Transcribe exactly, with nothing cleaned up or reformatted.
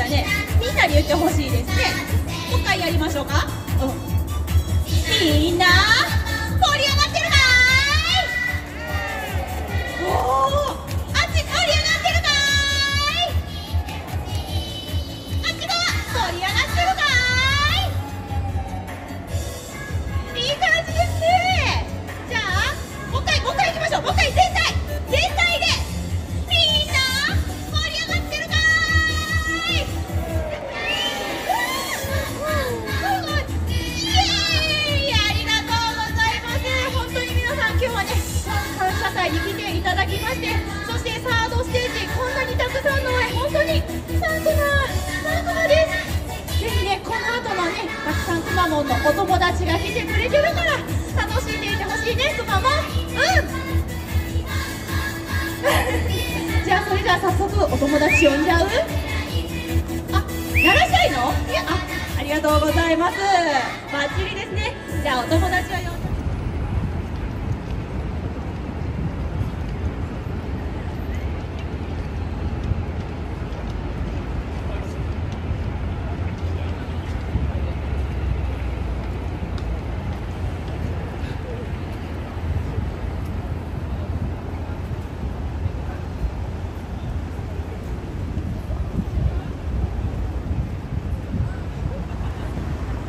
らね、みんなに言ってほしいですね。もう一回やりましょうか。うん、みんな盛り上がってるかーい。おお、あっち盛り上がってるかーい。あっち側盛り上がってるかーい。いい感じですね。じゃあもう一回もう一回いきましょう。もう一回全体全体でみんな盛り上がってるかーい。イエーイ、ありがとうございます。本当に皆さん今日はね、感謝祭に来ていただきまして、そしてサードステージこんなにたくさんの応援、本当にサンクマサンクマです。ぜひね、この後もね、たくさんくまモンのお友達が来てくれてるから楽しんでいてほしいね、くまモン。うんじゃあそれでは早速お友達呼んじゃう？あ、鳴らしたいの？いや、あ、ありがとうございます。バッチリですね。じゃあお友達を呼んで